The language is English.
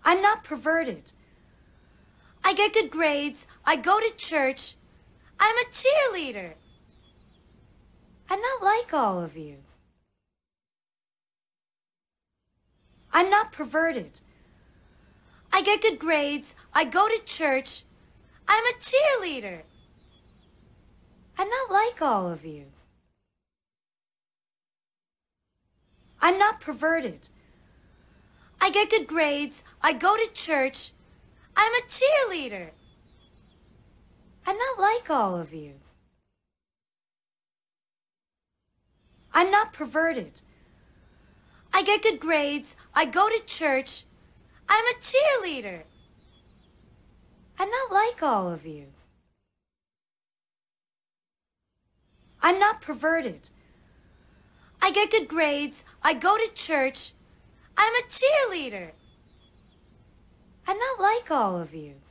I'm not perverted. I get good grades. I go to church. I'm a cheerleader. I'm not like all of you. I'm not perverted. I get good grades. I go to church. I'm a cheerleader. I'm not like all of you. I'm not perverted. I get good grades. I go to church. I'm a cheerleader. I'm not like all of you. I'm not perverted. I get good grades. I go to church. I'm a cheerleader. I'm not like all of you. I'm not perverted. I get good grades. I go to church. I'm a cheerleader. I'm not like all of you.